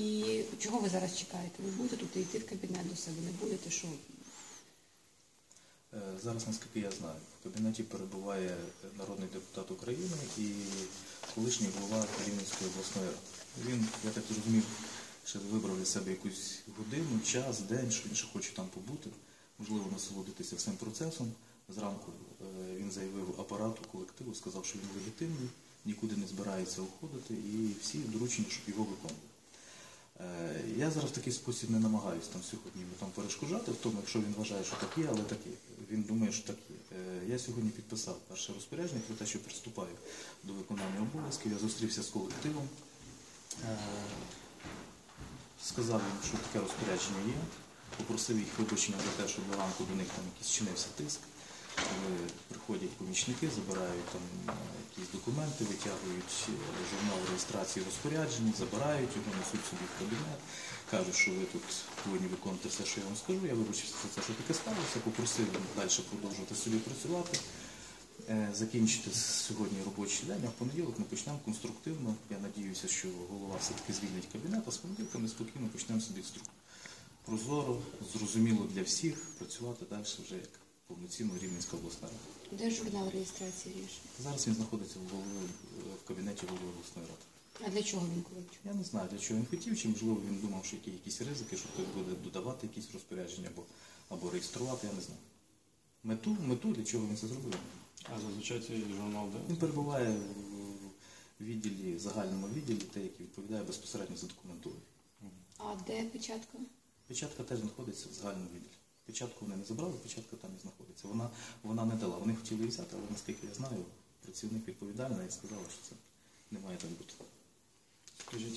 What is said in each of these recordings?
І чого ви зараз чекаєте? Ви будете тут йти в кабінет до себе, не будете, що? Зараз, наскільки я знаю, в кабінеті перебуває народний депутат України і колишній голова Рівненської обласної ради. Він, я так розумів, ще вибрав для себе якусь годину, час, день, що він ще хоче там побути, можливо, насолодитися всім процесом. Зранку він заявив апарату, колективу, сказав, що він легітимний, нікуди не збирається уходити і всі доручені, щоб його виконували. Я зараз в такий спосіб не намагаюся там сьогодні перешкоджати в тому, якщо він вважає, що так є, але так є. Він думає, що так є. Я сьогодні підписав перше розпорядження про те, що приступаю до виконання обов'язків. Я зустрівся з колективом, сказав їм, що таке розпорядження є, попросив їх вибачення за те, що до ранку до них там якийсь чинився тиск. Приходять помічники, забирають там якісь документи, витягують журнал реєстрації розпоряджень, забирають його, несуть собі в кабінет, кажуть, що ви тут повинні виконувати все, що я вам скажу. Я вибачився за це, що таке сталося, попросив далі продовжувати собі працювати, закінчити сьогодні робочий день, а в понеділок ми почнемо конструктивно. Я сподіваюся, що голова все-таки звільнить кабінет, а з понеділка ми спокійно почнемо собі прозоро, зрозуміло для всіх, працювати далі вже як повноцінно Рівненська обласна рада. Де журнал реєстрації рішень? Зараз він знаходиться в кабінеті голови обласної ради. А для чого він хотів? Я не знаю, для чого він хотів, чи можливо він думав, що є якісь ризики, що хтось буде додавати якісь розпорядження або реєструвати, я не знаю. Мету, для чого він це зробив. А зазвичай цей журнал де? Він перебуває в відділі, загальному відділі, те, який відповідає безпосередньо за документування. А де печатка? Печатка теж знаходиться в загальному відділі. Печатку вони не забрали, печатка там і знаходиться. Вона не дала. Вони хотіли її взяти, але наскільки я знаю, працівник відповідальний і сказала, що це не має так бути. Скажіть,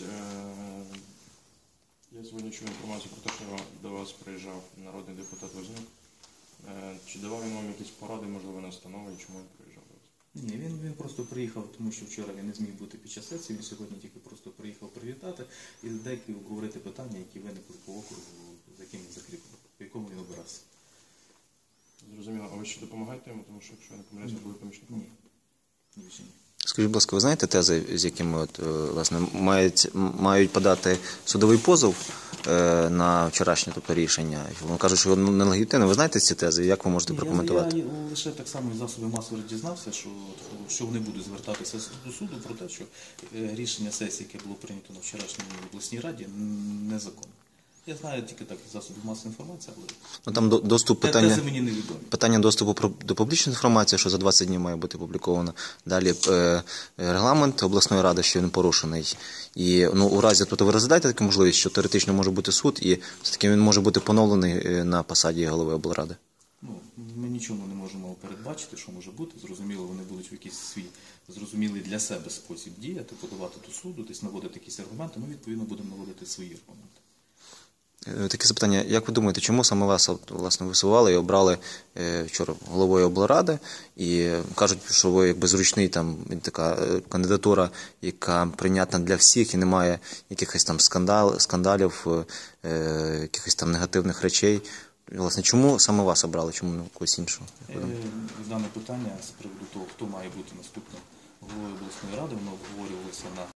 я сьогодні чув інформацію про те, що до вас приїжджав народний депутат Вознюк. Чи давав він вам якісь поради, можливо, настанови, і чому він приїжджав до вас? Ні, він просто приїхав, тому що вчора він не зміг бути під час сесії, він сьогодні тільки просто приїхав привітати і деякі обговорити питання, які виникли по округу, за яким він закріплений, по якому він обирався. Зрозуміло. А ви ще допомагаєте йому, тому що, якщо я не помиляюся, були помічником? Ні. Більше ні. Скажіть, будь ласка, ви знаєте тези, з якими власне, мають подати судовий позов на вчорашнє рішення? Вони кажуть, що воно нелегітимне. Ви знаєте ці тези? Як ви можете прокоментувати? Я лише так само із засобів масової дізнався, що вони будуть звертатися до суду про те, що рішення сесії, яке було прийнято на вчорашній обласній раді, незаконне. Я знаю тільки так із засобів масової інформації, але там доступ тези мені невідомі. Питання доступу до публічної інформації, що за 20 днів має бути опубліковано. Далі регламент обласної ради, що він порушений. І у разі ви розглядаєте таку можливість, що теоретично може бути суд, і все-таки він може бути поновлений на посаді голови облради? Ми нічому не можемо передбачити, що може бути. Зрозуміло, вони будуть в якийсь свій зрозумілий для себе спосіб діяти, подавати до суду, десь наводити якісь аргументи. Ми, відповідно, будемо наводити свої аргументи. Таке запитання. Як ви думаєте, чому саме вас власне висували і обрали вчора головою облради? І кажуть, що ви якби зручний, там така кандидатура, яка прийнятна для всіх і немає якихось там скандалів, якихось там негативних речей. Власне, чому саме вас обрали, чому не когось іншого? Дане питання з приводу того, хто має бути наступним головою обласної ради, воно обговорювалося на